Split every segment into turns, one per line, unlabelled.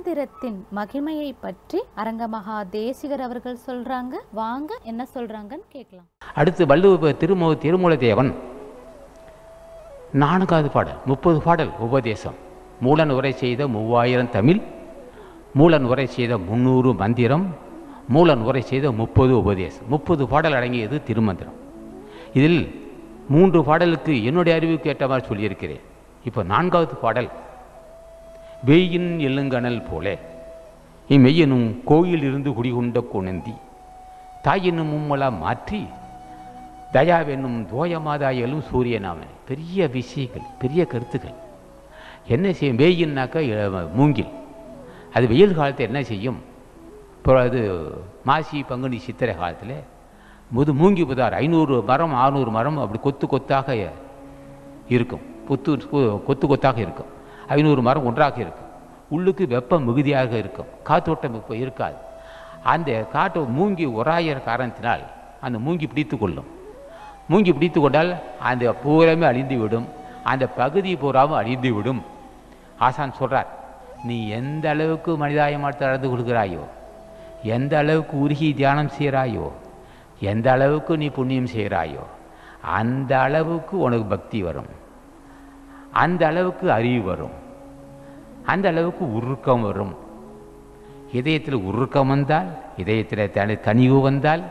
மந்திரத்தின் மகிமையை பற்றி அரங்க மகா தேசிகர் அவர்கள் சொல்றாங்க. வாங்க என்ன சொல்றாங்கன்னு கேட்கலாம்.
அடுத்து வள்ளுவ திருமூலதேவன் 4வது பாடல் 30 பாடல் உபதேசம். மூலன் உரை செய்த 3000 தமிழ், மூலன் உரை செய்த 300 மந்திரம், மூலன் உரை செய்த 30 உபதேசம். 30 பாடல் அடங்கியது திருமந்திரம். இதில் 3 பாடலுக்கு என்னுடைய அறிவுக்கு ஏற்ற மாதிரி சொல்லியிருக்கிறேன். இப்போ 4வது பாடல் வெய்யின் எள்ளுங்கணல் போல இம்மெய்யனும் கோயில் இருந்து குடிகொண்ட குணந்தி தாயினும் மும்மலா மாற்றி தயாவென்னும் தோயமாதாயலும் சூரியனாமன். பெரிய விஷயங்கள், பெரிய கருத்துக்கள். என்ன செய்யும்? வெய்யின்னாக்கா மூங்கில். அது வெயில் காலத்தில் என்ன செய்யும்? இப்போ அது மாசி பங்குனி சித்திரை காலத்தில் மூங்கி புதார் 500 மரம் 600 மரம் அப்படி கொத்து கொத்தாக இருக்கும். கொத்து கொத்தாக இருக்கும். 500 மரம் ஒன்றாக இருக்கும். உள்ளுக்கு வெப்பம் மிகுதியாக இருக்கும், காற்றோட்டம் இப்போ இருக்காது. அந்த காற்று மூங்கி உராயிற காரணத்தினால் அந்த மூங்கி பிடித்து கொள்ளும். மூங்கி பிடித்து கொண்டால் அந்த பூராமே அழிந்து விடும், அந்த பகுதி பூராவும் அழிந்து விடும். ஆசான் சொல்கிறார், நீ எந்த அளவுக்கு மனிதாயமாக நடந்து கொள்கிறாயோ, எந்த அளவுக்கு உருகி தியானம் செய்கிறாயோ, எந்த அளவுக்கு நீ புண்ணியம் செய்கிறாயோ, அந்த அளவுக்கு உனக்கு பக்தி வரும், அந்த அளவுக்கு அறிவு வரும், அந்த அளவுக்கு உருக்கம் வரும். இதயத்தில் உருக்கம் வந்தால், இதயத்தில் கனிவு வந்தால்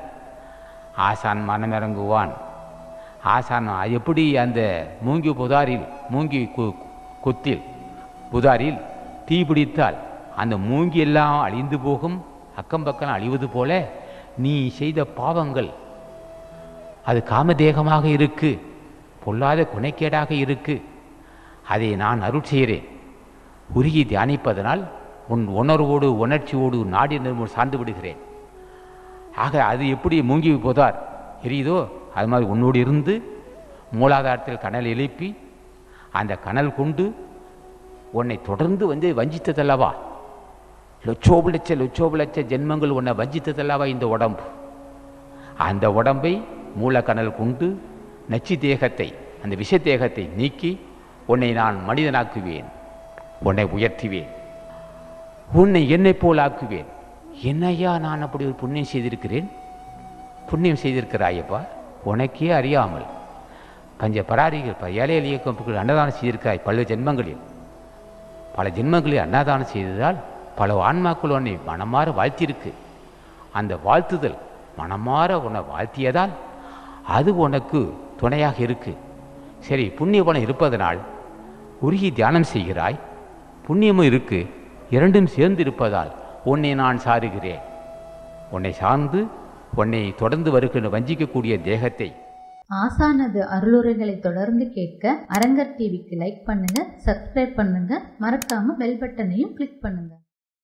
ஆசான் மனமிறங்குவான். ஆசான் எப்படி அந்த மூங்கி புதாரில் மூங்கி கொத்தில் புதாரில் தீ பிடித்தால் அந்த மூங்கி எல்லாம் அழிந்து போகும், அக்கம் பக்கம் அழிவது போல நீ செய்த பாவங்கள் அது காமதேகமாக இருக்கு, பொல்லாத குணைக்கேடாக இருக்கு. அதை நான் அருள் செய்கிறேன். உருகி தியானிப்பதனால் உன் உணர்வோடு உணர்ச்சியோடு நாடி சார்ந்து விடுகிறேன். ஆக அது எப்படி மூங்கி போதார் எரியுதோ அது மாதிரி உன்னோடு இருந்து மூலாதாரத்தில் கனல் எழுப்பி அந்த கனல் கொண்டு உன்னை தொடர்ந்து வஞ்சித்ததல்லவா? லட்சோபு லட்ச ஜென்மங்கள் உன்னை வஞ்சித்ததல்லவா இந்த உடம்பு? அந்த உடம்பை மூலக்கனல் கொண்டு நச்சு தேகத்தை, அந்த விஷ தேகத்தை நீக்கி உன்னை நான் மனிதனாக்குவேன், உன்னை உயர்த்துவேன், உன்னை என்னை போல் ஆக்குவேன். என்னையா நான் அப்படி ஒரு புண்ணியம் செய்திருக்கிறேன்? புண்ணியம் செய்திருக்கிறாயப்பா, உனக்கே அறியாமல் பஞ்ச பராரிகள் ஏழை எளிய அன்னதானம் செய்திருக்கிறாய். பல ஜென்மங்களில் அன்னதானம் செய்ததால் பல ஆன்மாக்கள் உன்னை மனமாற வாழ்த்தியிருக்கு. அந்த வாழ்த்துதல் மனமாற உன்னை வாழ்த்தியதால் அது உனக்கு துணையாக இருக்கு. சரி, புண்ணிய பலம் இருப்பதனால் உருகி தியானம் செய்கிறாய், புண்ணியமும் இருக்கு, இரண்டும் சேர்ந்து இருப்பதால் உன்னை நான் சாருகிறேன். உன்னை சார்ந்து உன்னை தொடர்ந்து வருகின்ற வஞ்சிக்கக்கூடிய தேகத்தை.
ஆசானது அருளுரைகளை தொடர்ந்து கேட்க அரங்கர் டிவிக்கு லைக் பண்ணுங்க, சப்ஸ்கிரைப் பண்ணுங்க, மறக்காம பெல் பட்டனையும் கிளிக் பண்ணுங்க.